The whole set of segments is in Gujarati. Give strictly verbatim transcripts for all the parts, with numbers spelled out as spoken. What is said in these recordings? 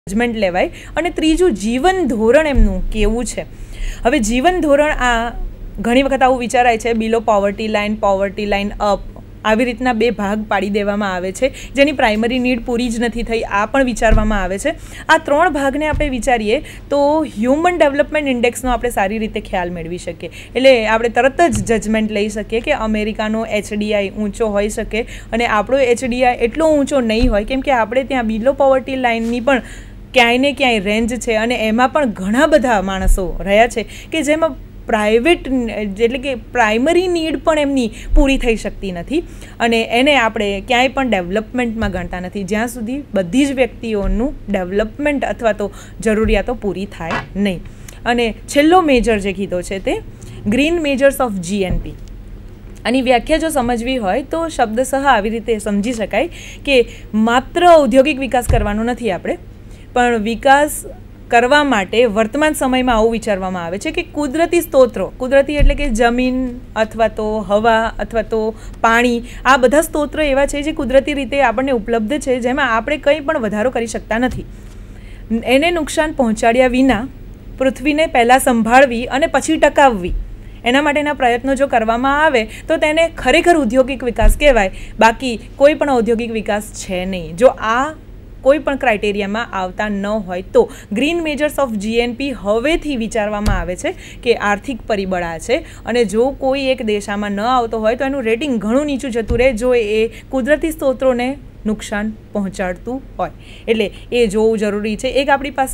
જજમેન્ટ લેવાય અને ત્રીજું જીવન ધોરણ એમનું કેવું છે। હવે જીવન ધોરણ આ ઘણી વખત આવું વિચારાય છે below poverty line, poverty line up, આવી રીતના બે ભાગ પાડી દેવામાં આવે છે જેની પ્રાઇમરી નીડ પૂરી જ નથી થઈ આ પણ વિચારવામાં આવે છે। આ ત્રણ ભાગને આપણે વિચારીએ તો હ્યુમન ડેવલપમેન્ટ ઇન્ડેક્સનો આપણે સારી રીતે ખ્યાલ મેળવી શકીએ। એટલે આપણે તરત જ જજમેન્ટ લઈ શકીએ કે અમેરિકાનો એચડીઆઈ ઊંચો હોઈ શકે અને આપણો એચડીઆઈ એટલો ઊંચો નહીં હોય, કેમ કે આપણે ત્યાં બિલો પોવર્ટી લાઇનની પણ ક્યાંય ને ક્યાંય રેન્જ છે અને એમાં પણ ઘણા બધા માણસો રહ્યા છે કે જેમાં પ્રાઇવેટ એટલે કે પ્રાઇમરી નીડ પણ એમની પૂરી થઈ શકતી નથી અને એને આપણે ક્યાંય પણ ડેવલપમેન્ટમાં ગણતા નથી જ્યાં સુધી બધી જ વ્યક્તિઓનું ડેવલપમેન્ટ અથવા તો જરૂરિયાતો પૂરી થાય નહીં। અને છેલ્લો મેજર જે કીધો છે તે ગ્રીન મેજર્સ ઓફ જીએનપી। આની વ્યાખ્યા જો સમજવી હોય તો શબ્દશઃ આવી રીતે સમજી શકાય કે માત્ર ઔદ્યોગિક વિકાસ કરવાનો નથી આપણે, પણ વિકાસ કરવા માટે વર્તમાન સમયમાં આવું વિચારવામાં આવે છે કે કુદરતી સ્ત્રોતો, કુદરતી એટલે કે જમીન અથવા તો હવા અથવા તો પાણી, આ બધા સ્ત્રોતો એવા છે જે કુદરતી રીતે આપણને ઉપલબ્ધ છે જેમાં આપણે કંઈ પણ વધારો કરી શકતા નથી। એને નુકસાન પહોંચાડ્યા વિના પૃથ્વીને પહેલાં સંભાળવી અને પછી ટકાવવી, એના માટેના પ્રયત્નો જો કરવામાં આવે તો તેને ખરેખર ઔદ્યોગિક વિકાસ કહેવાય, બાકી કોઈ પણ ઔદ્યોગિક વિકાસ છે નહીં જો આ કોઈ પણ ક્રાઇટેરિયામાં આવતા ન હોય તો। ગ્રીન મેજર્સ ઓફ જીએનપી હવેથી વિચારવામાં આવે છે કે આર્થિક પરિબળ આ છે અને જો કોઈ એક દેશ આમાં ન આવતો હોય તો એનું રેટિંગ ઘણું નીચું જતું રહે જો એ કુદરતી સ્ત્રોતોને નુકસાન પહોંચાડતું હોય, એટલે એ જોવું જરૂરી છે। એક આપણી પાસે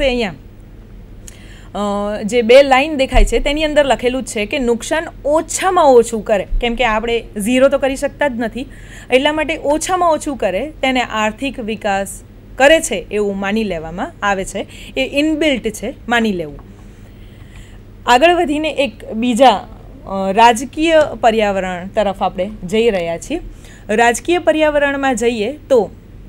અહીંયા જે બે લાઇન દેખાય છે તેની અંદર લખેલું જ છે કે નુકસાન ઓછામાં ઓછું કરે, કેમ કે આપણે ઝીરો તો કરી શકતા જ નથી, એટલા માટે ઓછામાં ઓછું કરે તેને આર્થિક વિકાસ કરે છે એવું માની લેવામાં આવે છે, એ ઇનબિલ્ટ છે માની લેવું। આગળ વધીને એક બીજા રાજકીય પર્યાવરણ તરફ આપણે જઈ રહ્યા છીએ। રાજકીય પર્યાવરણમાં જઈએ તો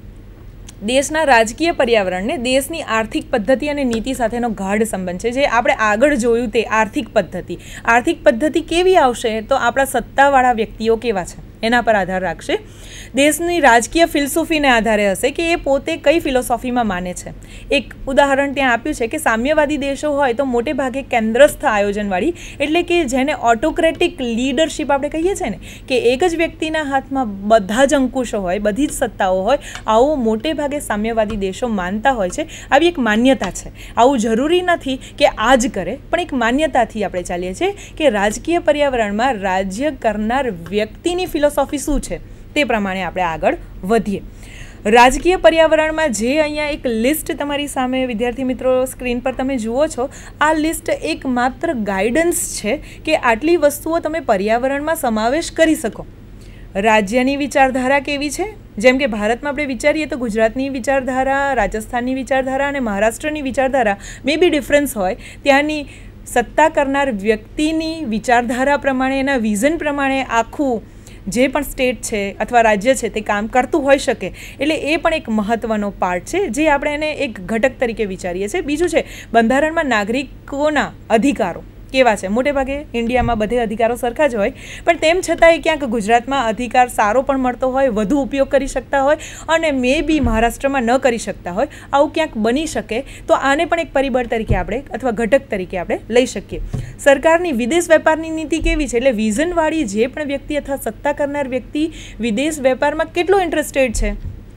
દેશના રાજકીય પર્યાવરણને દેશની આર્થિક પદ્ધતિ અને નીતિ સાથેનો ગાઢ સંબંધ છે। જે આપણે આગળ જોયું તે આર્થિક પદ્ધતિ, આર્થિક પદ્ધતિ કેવી આવશે તો આપણા સત્તાવાળા વ્યક્તિઓ કેવા છે એના પર આધાર રાખશે। દેશની રાજકીય ફિલસૂફીને આધારે હશે કે એ પોતે કઈ ફિલોસોફીમાં માને છે। એક ઉદાહરણ ત્યાં આપ્યું છે કે સામ્યવાદી દેશો હોય તો મોટે ભાગે કેન્દ્રસ્થ આયોજનવાળી, એટલે કે જેને ઓટોક્રેટિક લીડરશિપ આપણે કહીએ છીએ ને, કે એક જ વ્યક્તિના હાથમાં બધા જ અંકુશો હોય, બધી જ સત્તાઓ હોય, આવું મોટે ભાગે સામ્યવાદી દેશો માનતા હોય છે। આવી એક માન્યતા છે, આવું જરૂરી નથી કે આ જ કરે, પણ એક માન્યતાથી આપણે ચાલીએ છીએ કે રાજકીય પર્યાવરણમાં રાજ્ય કરનાર વ્યક્તિની ફિલોસોફી શું છે તે પ્રમાણે આપણે આગળ વધીએ। રાજકીય પર્યાવરણમાં જે અહીંયા એક લિસ્ટ તમારી સામે વિદ્યાર્થી મિત્રો સ્ક્રીન પર તમે જુઓ છો, આ લિસ્ટ એક માત્ર ગાઈડન્સ છે કે આટલી વસ્તુઓ તમે પર્યાવરણમાં સમાવેશ કરી શકો। રાજ્યની વિચારધારા કેવી છે, જેમ કે ભારતમાં આપણે વિચારીએ તો ગુજરાતની વિચારધારા, રાજસ્થાનની વિચારધારા અને મહારાષ્ટ્રની વિચારધારા મે બી ડિફરન્સ હોય, ત્યાંની સત્તા કરનાર વ્યક્તિની વિચારધારા પ્રમાણે, એના વિઝન પ્રમાણે આખું જે પણ સ્ટેટ છે અથવા રાજ્ય છે તે કામ કરતું હોઈ શકે, એટલે એ પણ એક મહત્ત્વનો પાર્ટ છે જે આપણે એને એક ઘટક તરીકે વિચારીએ છીએ। બીજું છે બંધારણમાં નાગરિકોના અધિકારો કેવા છે। મોટે ભાગે ઇન્ડિયામાં બધે અધિકારો સરખા જ હોય, પણ તેમ છતાંય ક્યાંક ગુજરાતમાં અધિકાર સારો પણ મળતો હોય, વધુ ઉપયોગ કરી શકતા હોય અને મે બી મહારાષ્ટ્રમાં ન કરી શકતા હોય, આવું ક્યાંક બની શકે તો આને પણ એક પરિબળ તરીકે આપણે અથવા ઘટક તરીકે આપણે લઈ શકીએ। સરકારની વિદેશ વેપારની નીતિ કેવી છે, એટલે વિઝનવાળી જે પણ વ્યક્તિ અથવા સત્તા કરનાર વ્યક્તિ વિદેશ વેપારમાં કેટલો ઇન્ટરેસ્ટેડ છે,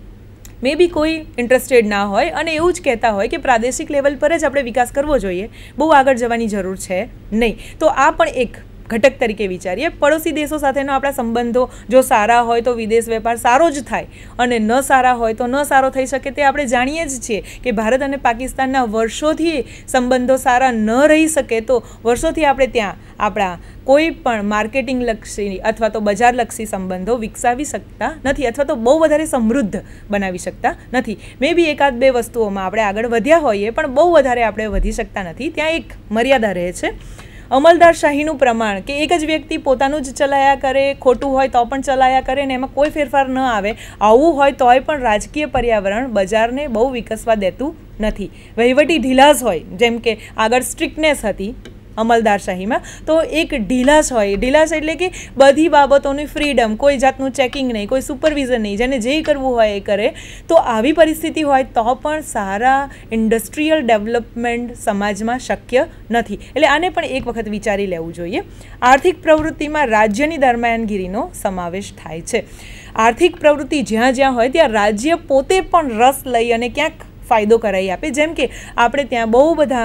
મે બી કોઈ ઇન્ટરેસ્ટેડ ના હોય અને એવું જ કહેતા હોય કે પ્રાદેશિક લેવલ પર જ આપણે વિકાસ કરવો જોઈએ, બહુ આગળ જવાની જરૂર છે નહીં, તો આ પણ એક ઘટક તરીકે વિચારીએ। પડોશી દેશો સાથેનો આપણા સંબંધો જો સારા હોય તો વિદેશ વેપાર સારો જ થાય અને ન સારા હોય તો ન સારો થઈ શકે, તે આપણે જાણીએ જ છીએ કે ભારત અને પાકિસ્તાનના વર્ષોથી સંબંધો સારા ન રહી શકે તો વર્ષોથી આપણે ત્યાં આપણા કોઈ પણ માર્કેટિંગ લક્ષી અથવા તો બજારલક્ષી સંબંધો વિકસાવી શકતા નથી અથવા તો બહુ વધારે સમૃદ્ધ બનાવી શકતા નથી। મે બી એકાદ બે વસ્તુઓમાં આપણે આગળ વધ્યા હોઈએ પણ બહુ વધારે આપણે વધી શકતા નથી, ત્યાં એક મર્યાદા રહે છે। અમલદારશાહીનું પ્રમાણ કે એક જ વ્યક્તિ પોતાનું જ ચલાયા કરે, ખોટું હોય તો પણ ચલાયા કરે ને એમાં કોઈ ફેરફાર ન આવે, આવું હોય તોય પણ રાજકીય પર્યાવરણ બજારને બહુ વિકસવા દેતું નથી। વહીવટી ઢીલાસ હોય, જેમ કે આગળ સ્ટ્રિક્ટનેસ હતી અમલદારશાહીમાં, તો એક ઢીલાસ હોય. ઢીલાસ એટલે કે બધી બાબતોની ફ્રીડમ, કોઈ જાતનું ચેકિંગ નહીં, કોઈ સુપરવિઝન નહીં, જેને જે કરવું હોય એ કરે. તો આવી પરિસ્થિતિ હોય તો પણ સારા ઇન્ડસ્ટ્રીયલ ડેવલપમેન્ટ સમાજમાં શક્ય નથી. એટલે આને પણ એક વખત વિચારી લેવું જોઈએ. આર્થિક પ્રવૃત્તિમાં રાજ્યની દરમિયાનગીરીનો સમાવેશ થાય છે. આર્થિક પ્રવૃત્તિ જ્યાં જ્યાં હોય ત્યાં રાજ્ય પોતે પણ રસ લઈ અને ક્યાંક ફાયદો કરાવી આપે. જેમ કે આપણે ત્યાં બહુ બધા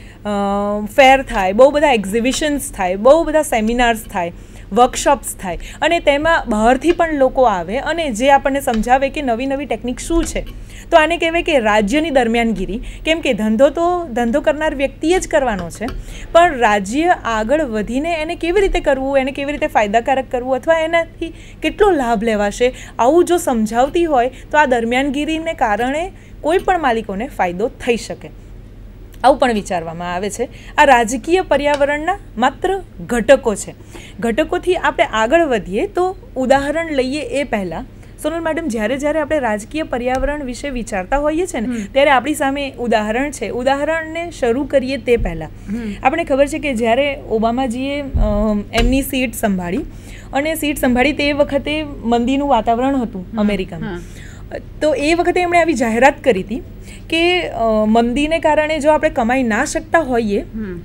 ફેર થાય, બહુ બધા એક્ઝિબિશન્સ થાય, બહુ બધા સેમિનાર્સ થાય, વર્કશોપ્સ થાય, અને તેમાં બહારથી પણ લોકો આવે અને જે આપણને સમજાવે કે નવી નવી ટેકનિક શું છે. તો આને કહેવાય કે રાજ્યની દરમિયાનગીરી. કેમ કે ધંધો તો ધંધો કરનાર વ્યક્તિએ જ કરવાનો છે, પણ રાજ્ય આગળ વધીને એને કેવી રીતે કરવું, એને કેવી રીતે ફાયદાકારક કરવું, અથવા એનાથી કેટલો લાભ લેવાશે, આવું જો સમજાવતી હોય તો આ દરમિયાનગીરીને કારણે કોઈ પણ માલિકોને ફાયદો થઈ શકે, આવું પણ વિચારવામાં આવે છે. આ રાજકીય પર્યાવરણના માત્ર ઘટકો છે. ઘટકોથી આપણે આગળ વધીએ તો ઉદાહરણ લઈએ એ પહેલાં, સોનલ મેડમ, જ્યારે જ્યારે આપણે રાજકીય પર્યાવરણ વિશે વિચારતા હોઈએ છીએ ને ત્યારે આપણી સામે ઉદાહરણ છે. ઉદાહરણને શરૂ કરીએ તે પહેલાં આપણે ખબર છે કે જ્યારે ઓબામાજીએ એમની સીટ સંભાળી, અને સીટ સંભાળી તે વખતે મંદીનું વાતાવરણ હતું અમેરિકામાં. તો એ વખતે એમણે આવી જાહેરાત કરી હતી કે મંદીને કારણે જો આપણે કમાઈ ના શકતા હોઈએ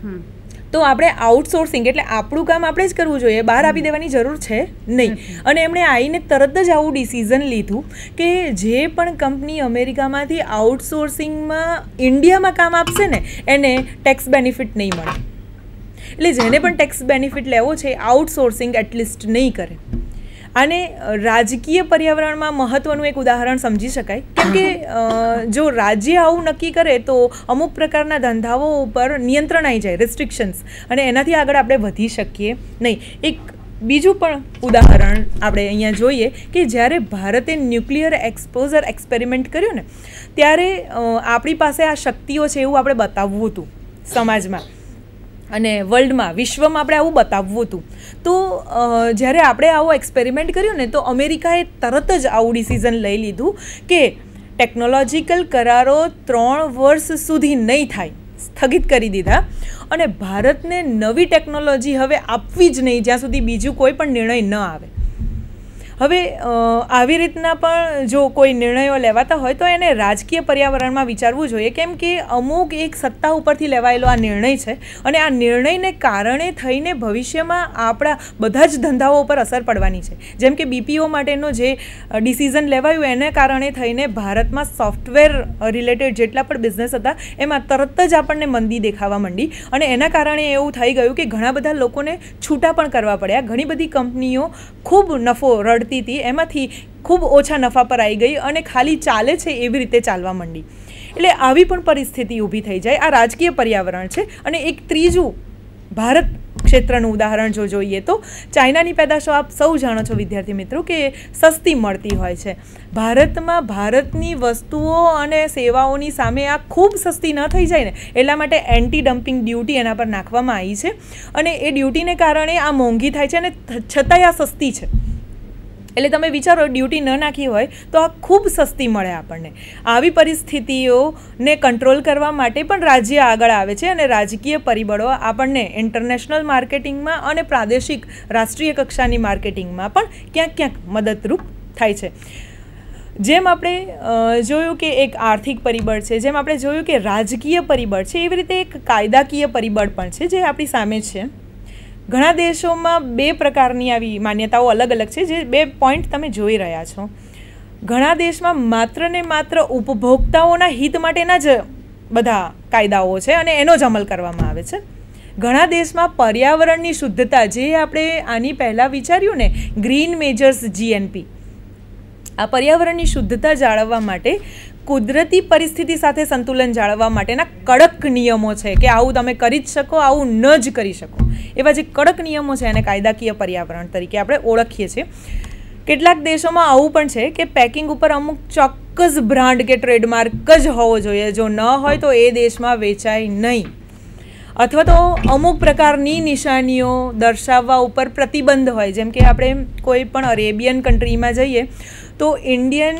તો આપણે આઉટસોર્સિંગ, એટલે આપણું કામ આપણે જ કરવું જોઈએ, બહાર આપી દેવાની જરૂર છે નહીં. અને એમણે આવીને તરત જ આવું ડિસિઝન લીધું કે જે પણ કંપની અમેરિકામાંથી આઉટસોર્સિંગમાં ઇન્ડિયામાં કામ આપશે ને એને ટેક્સ બેનિફિટ નહીં મળે. એટલે જેને પણ ટેક્સ બેનિફિટ લેવો છે આઉટસોર્સિંગ એટલીસ્ટ નહીં કરે. આને રાજકીય પર્યાવરણમાં મહત્ત્વનું એક ઉદાહરણ સમજી શકાય. કેમ કે જો રાજ્ય આવું નક્કી કરે તો અમુક પ્રકારના ધંધાઓ ઉપર નિયંત્રણ આવી જાય, રિસ્ટ્રિક્શન્સ, અને એનાથી આગળ આપણે વધી શકીએ નહીં. એક બીજું પણ ઉદાહરણ આપણે અહીંયા જોઈએ કે જ્યારે ભારતે ન્યુક્લિયર એક્સપોઝર એક્સપેરિમેન્ટ કર્યું ને ત્યારે આપણી પાસે આ શક્તિઓ છે એવું આપણે બતાવવું હતું સમાજમાં અને વર્લ્ડમાં, વિશ્વમાં આપણે આવું બતાવવું હતું. તો જ્યારે આપણે આવો એક્સપેરિમેન્ટ કર્યું ને તો અમેરિકાએ તરત જ આવું ડિસિઝન લઈ લીધું કે ટેકનોલોજીકલ કરારો ત્રણ વર્ષ સુધી નહીં થાય, સ્થગિત કરી દીધા, અને ભારતને નવી ટેકનોલોજી હવે આપવી જ નહીં જ્યાં સુધી બીજું કોઈ પણ નિર્ણય ન આવે. હવે આવી રીતના પણ જો કોઈ નિર્ણયો લેવાતા હોય તો એને રાજકીય પર્યાવરણમાં વિચારવું જોઈએ. કેમ કે અમુક એક સત્તા ઉપરથી લેવાયેલો આ નિર્ણય છે, અને આ નિર્ણયને કારણે થઈને ભવિષ્યમાં આપણા બધા જ ધંધાઓ ઉપર અસર પડવાની છે. જેમ કે બીપીઓ માટેનો જે ડિસિઝન લેવાયું એને કારણે થઈને ભારતમાં સોફ્ટવેર રિલેટેડ જેટલા પણ બિઝનેસ હતા એમાં તરત જ આપણને મંદી દેખાવા માંડી, અને એના કારણે એવું થઈ ગયું કે ઘણા બધા લોકોને છૂટા પણ કરવા પડ્યા. ઘણી બધી કંપનીઓ ખૂબ નફો રડ એમાંથી ખૂબ ઓછા નફા પર આવી ગઈ અને ખાલી ચાલે છે એવી રીતે ચાલવા માંડી. એટલે આવી પણ પરિસ્થિતિ ઊભી થઈ જાય. આ રાજકીય પર્યાવરણ છે. અને એક ત્રીજું ભારત ક્ષેત્રનું ઉદાહરણ જો જોઈએ તો ચાઇનાની પેદાશો આપ સૌ જાણો છો વિદ્યાર્થી મિત્રો કે સસ્તી મળતી હોય છે. ભારતમાં ભારતની વસ્તુઓ અને સેવાઓની સામે આ ખૂબ સસ્તી ન થઈ જાય ને એટલા માટે એન્ટી ડમ્પિંગ ડ્યુટી એના પર નાખવામાં આવી છે, અને એ ડ્યુટીને કારણે આ મોંઘી થાય છે અને છતાંય આ સસ્તી છે. એટલે તમે વિચારો, ડ્યુટી ન નાખી હોય તો આ ખૂબ સસ્તી મળે આપણને. આવી પરિસ્થિતિઓને કંટ્રોલ કરવા માટે પણ રાજ્ય આગળ આવે છે, અને રાજકીય પરિબળો આપણને ઇન્ટરનેશનલ માર્કેટિંગમાં અને પ્રાદેશિક રાષ્ટ્રીય કક્ષાની માર્કેટિંગમાં પણ ક્યાંક ક્યાંક મદદરૂપ થાય છે. જેમ આપણે જોયું કે એક આર્થિક પરિબળ છે, જેમ આપણે જોયું કે રાજકીય પરિબળ છે, એવી રીતે એક કાયદાકીય પરિબળ પણ છે જે આપણી સામે છે. ઘણા દેશોમાં બે પ્રકારની આવી માન્યતાઓ અલગ અલગ છે, જે બે પોઈન્ટ તમે જોઈ રહ્યા છો. ઘણા દેશમાં માત્ર ને માત્ર ઉપભોક્તાઓના હિત માટેના જ બધા કાયદાઓ છે અને એનો જ અમલ કરવામાં આવે છે. ઘણા દેશમાં પર્યાવરણની શુદ્ધતા, જે આપણે આની પહેલાં વિચાર્યું ને ગ્રીન મેજર્સ જીએનપી, આ પર્યાવરણની શુદ્ધતા જાળવવા માટે કુદરતી પરિસ્થિતિ સાથે સંતુલન જાળવવા માટેના કડક નિયમો છે કે આવું તમે કરી જ શકો, આવું ન જ કરી શકો, એવા જે કડક નિયમો છે એને કાયદાકીય પર્યાવરણ તરીકે આપણે ઓળખીએ છીએ. કેટલાક દેશોમાં આવું પણ છે કે પેકિંગ ઉપર અમુક ચોક્કસ બ્રાન્ડ કે ટ્રેડમાર્ક જ હોવો જોઈએ, જો ન હોય તો એ દેશમાં વેચાય નહીં, અથવા તો અમુક પ્રકારની નિશાનીઓ દર્શાવવા ઉપર પ્રતિબંધ હોય. જેમ કે આપણે કોઈ પણ અરેબિયન કન્ટ્રીમાં જઈએ તો ઇન્ડિયન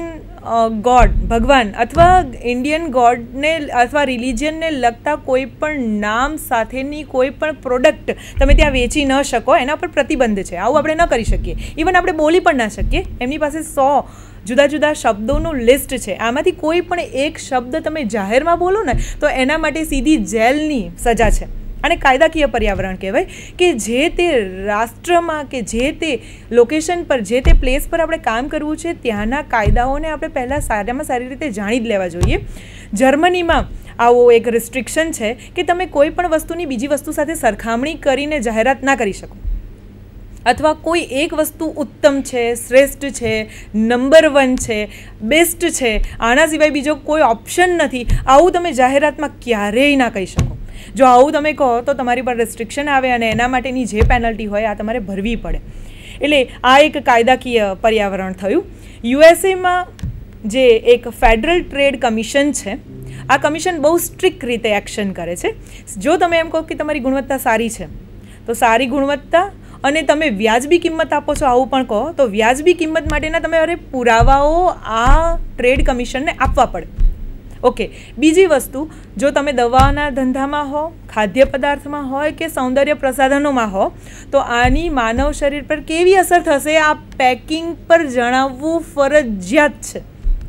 ગોડ ભગવાન અથવા ઇન્ડિયન ગોડને અથવા રિલિજિયનને લગતા કોઈ પણ નામ સાથેની કોઈ પણ પ્રોડક્ટ તમે ત્યાં વેચી ન શકો, એના પર પ્રતિબંધ છે. આવું આપણે ન કરી શકીએ. ઇવન આપણે બોલી પણ ના શકીએ. એમની પાસે સો જુદા જુદા શબ્દોનું લિસ્ટ છે. આમાંથી કોઈ પણ એક શબ્દ તમે જાહેરમાં બોલો ને તો એના માટે સીધી જેલની સજા છે. અને કાયદાકીય પર્યાવરણ કહેવાય કે જે તે રાષ્ટ્રમાં કે જે તે લોકેશન પર જે તે પ્લેસ પર આપણે કામ કરવું છે ત્યાંના કાયદાઓને આપણે પહેલાં સારામાં સારી રીતે જાણી જ લેવા જોઈએ. જર્મનીમાં આવો એક રિસ્ટ્રિક્શન છે કે તમે કોઈ પણ વસ્તુની બીજી વસ્તુ સાથે સરખામણી કરીને જાહેરાત ના કરી શકો, અથવા કોઈ એક વસ્તુ ઉત્તમ છે, શ્રેષ્ઠ છે, નંબર વન છે, બેસ્ટ છે, આના સિવાય બીજો કોઈ ઓપ્શન નથી, આવું તમે જાહેરાતમાં ક્યારેય ના કહી શકો. જો આવું તમે કહો તો તમારી પર રિસ્ટ્રિક્શન આવે અને એના માટેની જે પેનલ્ટી હોય આ તમારે ભરવી પડે. એટલે આ એક કાયદાકીય પર્યાવરણ થયું. યુએસએમાં જે એક ફેડરલ ટ્રેડ કમિશન છે, આ કમિશન બહુ સ્ટ્રિક્ટ રીતે એક્શન કરે છે. જો તમે એમ કહો કે તમારી ગુણવત્તા સારી છે તો સારી ગુણવત્તા અને તમે વ્યાજબી કિંમત આપો છો આવું પણ કહો તો વ્યાજબી કિંમત માટેના તમારે પુરાવાઓ આ ટ્રેડ કમિશનને આપવા પડે. ઓકે, બીજી વસ્તુ, જો તમે દવાના ધંધામાં હો, ખાદ્ય પદાર્થમાં હોય કે સૌંદર્ય પ્રસાધનોમાં હો તો આની માનવ શરીર પર કેવી અસર થશે આ પેકિંગ પર જણાવવું ફરજિયાત છે.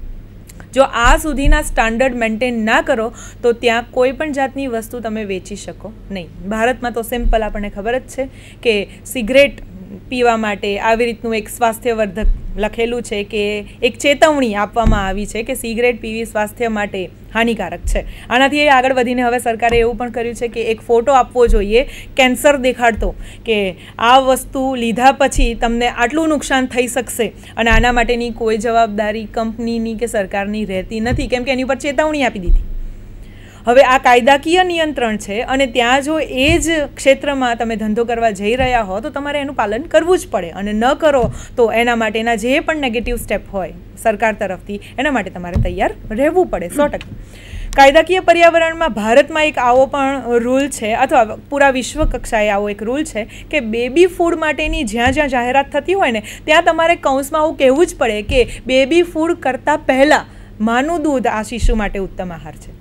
જો આ સુધીના સ્ટાન્ડર્ડ મેન્ટેન ના કરો તો ત્યાં કોઈ પણ જાતની વસ્તુ તમે વેચી શકો નહીં. ભારતમાં તો સિમ્પલ આપણને ખબર જ છે કે સિગરેટ પીવા માટે આવી રીતનું એક સ્વાસ્થ્યવર્ધક લખેલું છે કે એક ચેતવણી આપવામાં આવી છે કે સિગરેટ પીવી સ્વાસ્થ્ય માટે હાનિકારક છે. આનાથી આગળ વધીને હવે સરકારે એવું પણ કર્યું છે કે એક ફોટો આપવો જોઈએ કેન્સર દેખાડતો કે આ વસ્તુ લીધા પછી તમને આટલું નુકસાન થઈ શકશે અને આના માટેની કોઈ જવાબદારી કંપનીની કે સરકારની રહેતી નથી, કેમ કે એની ઉપર ચેતવણી આપી દીધી. હવે આ કાયદાકીય નિયંત્રણ છે અને ત્યાં જો એ જ ક્ષેત્રમાં તમે ધંધો કરવા જઈ રહ્યા હો તો તમારે એનું પાલન કરવું જ પડે, અને ન કરો તો એના માટેના જે પણ નેગેટિવ સ્ટેપ હોય સરકાર તરફથી એના માટે તમારે તૈયાર રહેવું પડે. સો ટકા કાયદાકીય પર્યાવરણમાં ભારતમાં એક આવો પણ રૂલ છે અથવા પૂરા વિશ્વ કક્ષાએ આવો એક રૂલ છે કે બેબી ફૂડ માટેની જ્યાં જ્યાં જાહેરાત થતી હોય ને ત્યાં તમારે કૌંસમાં આવું કહેવું જ પડે કે બેબી ફૂડ કરતાં પહેલાં માનું દૂધ આ શિશુ માટે ઉત્તમ આહાર છે.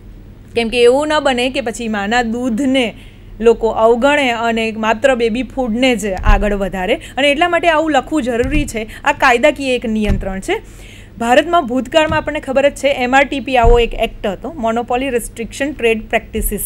કેમ કે એવું ન બને કે પછી માના દૂધને લોકો અવગણે અને માત્ર બેબી ફૂડને જ આગળ વધારે, અને એટલા માટે આવું લખવું જરૂરી છે. આ કાયદાકીય એક નિયંત્રણ છે. ભારતમાં ભૂતકાળમાં આપણને ખબર જ છે એમઆરટીપી આવો એક એક્ટ હતો, મોનોપોલી રિસ્ટ્રિક્શન ટ્રેડ પ્રેક્ટિસીસ,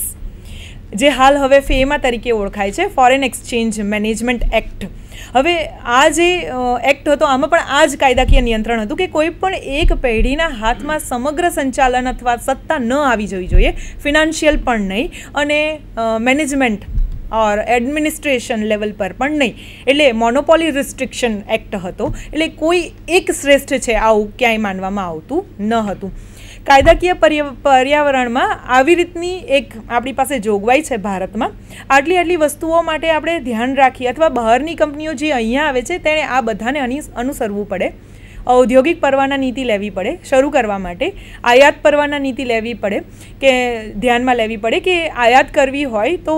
જે હાલ હવે ફેમા તરીકે ઓળખાય છે, ફોરેન એક્સચેન્જ મેનેજમેન્ટ એક્ટ. હવે આ જે એક્ટ હતો આમાં પણ આ જ કાયદાકીય નિયંત્રણ હતું કે કોઈ પણ એક પેઢીના હાથમાં સમગ્ર સંચાલન અથવા સત્તા ન આવી જવી જોઈએ, ફિનાન્શિયલ પણ નહીં અને મેનેજમેન્ટ ઓર એડમિનિસ્ટ્રેશન લેવલ પર પણ નહીં. એટલે મોનોપોલી રિસ્ટ્રિક્શન એક્ટ હતો. એટલે કોઈ એક શ્રેષ્ઠ છે આવું ક્યાંય માનવામાં આવતું ન હતું. કાયદાકીય પર્યાવરણમાં આવી રીતની એક આપણી પાસે જોગવાઈ છે ભારતમાં. આટલી આટલી વસ્તુઓ માટે આપણે ધ્યાન રાખીએ અથવા બહારની કંપનીઓ જે અહીંયા આવે છે તેણે આ બધાને અનુસરવું પડે. ઔદ્યોગિક પરવાના નીતિ લેવી પડે શરૂ કરવા માટે, આયાત પરવાના નીતિ લેવી પડે કે ધ્યાનમાં લેવી પડે કે આયાત કરવી હોય તો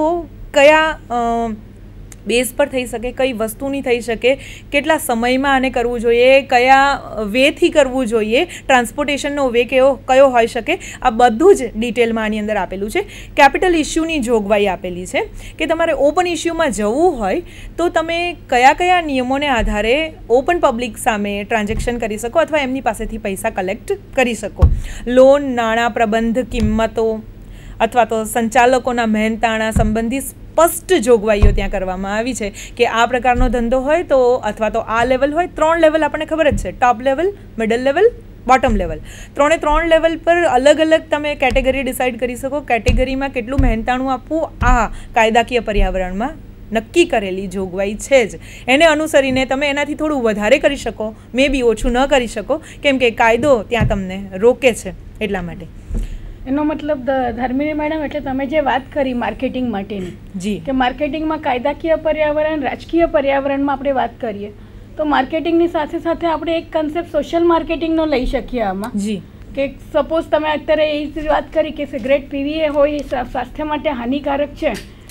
કયા બેઝ પર થઈ શકે, કઈ વસ્તુની થઈ શકે, કેટલા સમયમાં આને કરવું જોઈએ, કયા વેથી કરવું જોઈએ, ટ્રાન્સપોર્ટેશનનો વે કયો કયો હોઈ શકે, આ બધું જ ડિટેલમાં આની અંદર આપેલું છે. કેપિટલ ઇસ્યુની જોગવાઈ આપેલી છે કે તમારે ઓપન ઇસ્યુમાં જવું હોય તો તમે કયા કયા નિયમોને આધારે ઓપન પબ્લિક સામે ટ્રાન્ઝેક્શન કરી શકો અથવા એમની પાસેથી પૈસા કલેક્ટ કરી શકો. લોન, નાણાં પ્રબંધ, કિંમતો અથવા તો સંચાલકોના મહેનતાણા સંબંધી સ્પષ્ટ જોગવાઈઓ ત્યાં કરવામાં આવી છે કે આ પ્રકારનો ધંધો હોય તો અથવા તો આ લેવલ હોય. ત્રણ લેવલ આપણને ખબર જ છે, top level, middle level, bottom level. ત્રણે ત્રણ લેવલ પર અલગ અલગ તમે કેટેગરી ડિસાઇડ કરી શકો. કેટેગરીમાં કેટલું મહેનતાણું આપવું આ કાયદાકીય પર્યાવરણમાં નક્કી કરેલી જોગવાઈ છે જ. એને અનુસરીને તમે એનાથી થોડું વધારે કરી શકો, મે બી ઓછું ન કરી શકો, કેમ કે કાયદો ત્યાં તમને રોકે છે એટલા માટે. એનો મતલબ ધર્મિણી મેડમ, એટલે તમે જે વાત કરી માર્કેટિંગ માટેની, જી, કે માર્કેટિંગમાં કાયદાકીય પર્યાવરણ, રાજકીય પર્યાવરણમાં આપણે વાત કરીએ તો માર્કેટિંગની સાથે સાથે આપણે એક કન્સેપ્ટ સોશિયલ માર્કેટિંગનો લઈ શકીએ આમાં. જી, કે સપોઝ તમે અત્યારે એ જ વાત કરી કે સિગરેટ પીવી હોય સ્વાસ્થ્ય માટે હાનિકારક છે,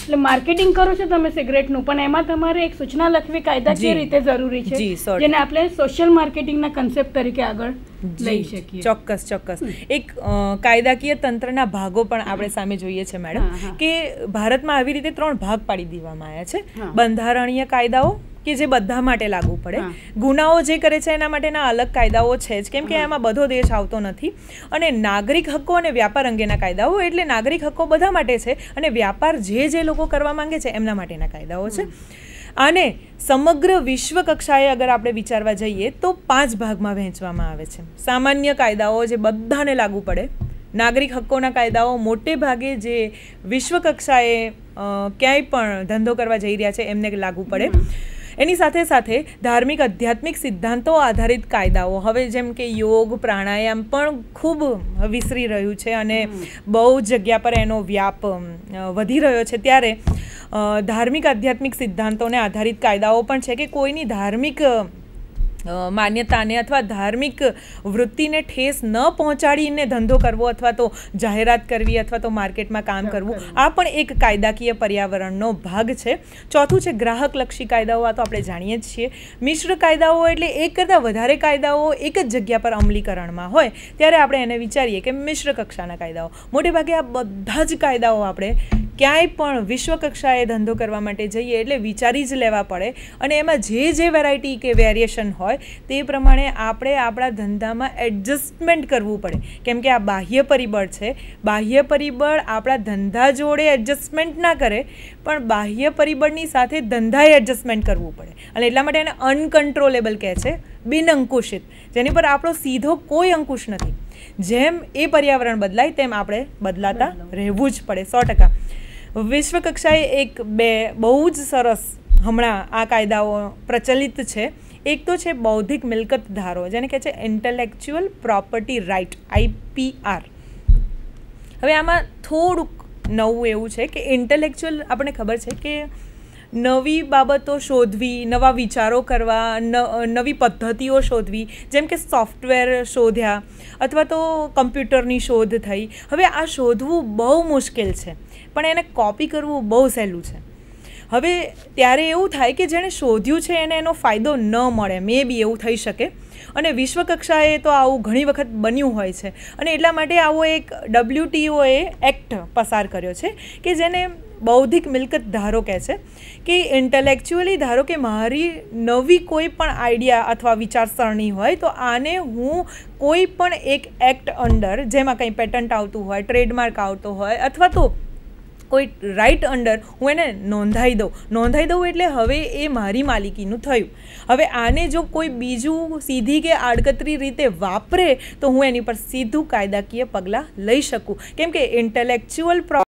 એટલે માર્કેટિંગ કરો છો તમે સિગરેટનું, પણ એમાં તમારે એક સૂચના લખવી કાયદાકીય રીતે જરૂરી છે, જેને આપણે સોશિયલ માર્કેટિંગના કન્સેપ્ટ તરીકે આગળ લઈ શકીએ. ચોક્કસ ચોક્કસ. એક કાયદાકીય તંત્રના ભાગો પણ આપણે સામે જોઈએ છે મેડમ, કે ભારતમાં આવી રીતે ત્રણ ભાગ પાડી દેવામાં આવ્યા છે. બંધારણીય કાયદાઓ કે જે બધા માટે લાગુ પડે, ગુનાઓ જે કરે છે એના માટેના અલગ કાયદાઓ છે જ, કેમ કે એમાં બધો દેશ આવતો નથી, અને નાગરિક હક્કો અને વ્યાપાર અંગેના કાયદાઓ, એટલે નાગરિક હક્કો બધા માટે છે અને વ્યાપાર જે જે લોકો કરવા માંગે છે એમના માટેના કાયદાઓ છે. અને સમગ્ર વિશ્વ કક્ષાએ અગર આપણે વિચારવા જઈએ તો પાંચ ભાગમાં વહેંચવામાં આવે છે. સામાન્ય કાયદાઓ જે બધાને લાગુ પડે, નાગરિક હક્કોના કાયદાઓ મોટે ભાગે જે વિશ્વ કક્ષાએ ક્યાંય પણ ધંધો કરવા જઈ રહ્યા છે એમને લાગુ પડે. એની સાથે સાથે ધાર્મિક આધ્યાત્મિક સિદ્ધાંતો આધારિત કાયદાઓ, હવે જેમ કે યોગ પ્રાણાયામ પણ ખૂબ વિસરી રહ્યું છે અને બહુ જગ્યા પર એનો વ્યાપ વધી રહ્યો છે, ત્યારે ધાર્મિક આધ્યાત્મિક સિદ્ધાંતોને આધારિત કાયદાઓ પણ છે કે કોઈની ધાર્મિક માન્યતાને અથવા ધાર્મિક વૃત્તિને ઠેસ ન પહોંચાડીને ધંધો કરવો અથવા તો જાહેરાત કરવી અથવા તો માર્કેટમાં કામ કરવું, આ પણ એક કાયદાકીય પર્યાવરણનો ભાગ છે. ચોથું છે ગ્રાહકલક્ષી કાયદાઓ. આ તો આપણે જાણીએ જ છીએ. મિશ્ર કાયદાઓ એટલે એક કરતાં વધારે કાયદાઓ એક જ જગ્યા પર અમલીકરણમાં હોય ત્યારે આપણે એને વિચારીએ કે મિશ્ર કક્ષાના કાયદાઓ. મોટે ભાગે આ બધા જ કાયદાઓ આપણે ક્યાંય પણ વિશ્વ કક્ષાએ ધંધો કરવા માટે જઈએ એટલે વિચારી જ લેવા પડે, અને એમાં જે જે વેરાયટી કે વેરિએશન હોય તે પ્રમાણે આપણે આપણા ધંધામાં એડજસ્ટમેન્ટ કરવું પડે, કેમ કે આ બાહ્ય પરિબળ છે. બાહ્ય પરિબળ આપણા ધંધા જોડે એડજસ્ટમેન્ટ ના કરે, પણ બાહ્ય પરિબળની સાથે ધંધાએ એડજસ્ટમેન્ટ કરવું પડે, અને એટલા માટે એને અનકન્ટ્રોલેબલ કહે છે, બિનઅંકુશિત, જેની પર આપણો સીધો કોઈ અંકુશ નથી. જેમ એ પર્યાવરણ બદલાય તેમ આપણે બદલાતા રહેવું જ પડે, સો ટકા. વિશ્વ કક્ષાએ એક બે બહુ જ સરસ હમણાં આ કાયદાઓ પ્રચલિત છે. એક તો છે બૌદ્ધિક મિલકત ધારો, જેને કહે છે intellectual property right, I P R. હવે આમાં થોડુંક નવું એવું છે કે ઇન્ટેલેક્ચ્યુઅલ આપણને ખબર છે કે નવી બાબતો શોધવી, નવા વિચારો કરવા, નવી પદ્ધતિઓ શોધવી, જેમ કે સોફ્ટવેર શોધ્યા અથવા તો કમ્પ્યુટરની શોધ થઈ. હવે આ શોધવું બહુ મુશ્કેલ છે, પણ એને કોપી કરવું બહુ સહેલું છે. હવે ત્યારે એવું થાય કે જેણે શોધ્યું છે એને એનો ફાયદો ન મળે, મે બી એવું થઈ શકે, અને વિશ્વ કક્ષાએ તો આવું ઘણી વખત બન્યું હોય છે, અને એટલા માટે આવો એક ડબલ્યુટીઓએ એક્ટ પસાર કર્યો છે કે જેને બૌદ્ધિક મિલકત ધારો કહે છે, કે ઇન્ટેલેક્ચ્યુઅલી ધારો કે મારી નવી કોઈ પણ આઈડિયા અથવા વિચારસરણી હોય તો આને હું કોઈ પણ એક એક્ટ અંડર, જેમાં કંઈ પેટન્ટ આવતું હોય, ટ્રેડમાર્ક આવતો હોય અથવા તો કોઈ રાઇટ અંડર હું એને નોંધાઈ દઉં. નોંધાઈ દઉં એટલે હવે એ મારી માલિકીનું થયું. હવે આને જો કોઈ બીજું સીધી કે આડકતરી રીતે વાપરે તો હું એની પર સીધું કાયદાકીય પગલાં લઈ શકું, કેમ કે ઇન્ટેલેક્ચ્યુઅલ